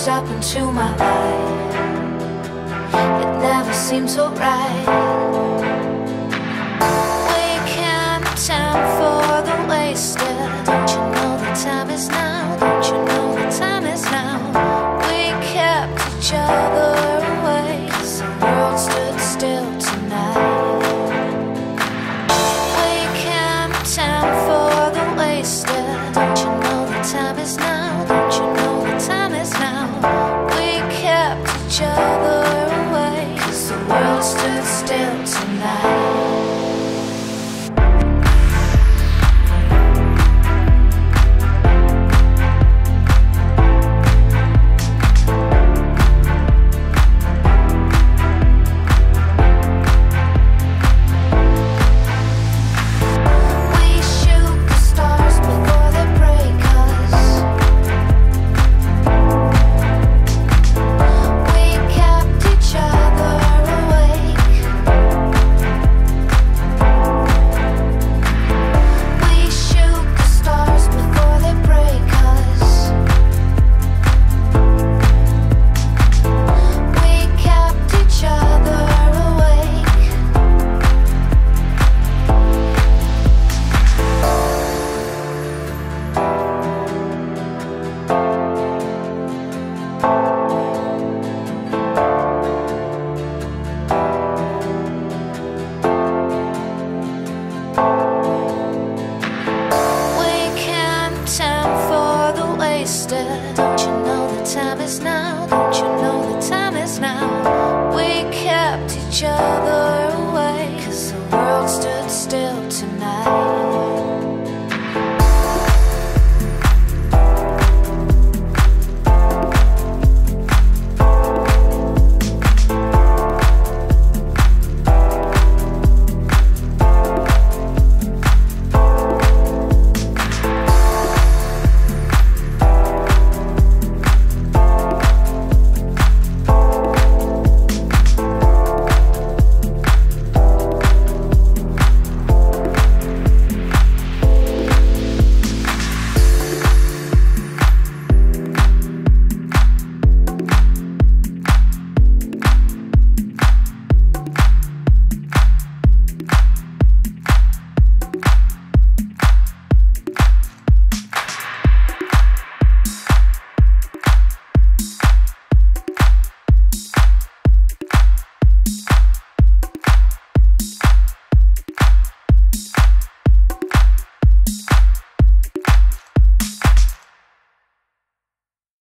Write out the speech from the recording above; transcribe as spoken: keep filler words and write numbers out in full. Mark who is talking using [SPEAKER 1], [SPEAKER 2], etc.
[SPEAKER 1] up into my life. It never seemed so right. We can't have time for the wasted. Don't you know the time is now? Don't you know the time is now? We kept each other away, 'cause the world stood still tonight. We can't have time for the wasted. Don't you know the time is now? Don't you know the time is now? We kept each other away, 'cause the world stood still tonight.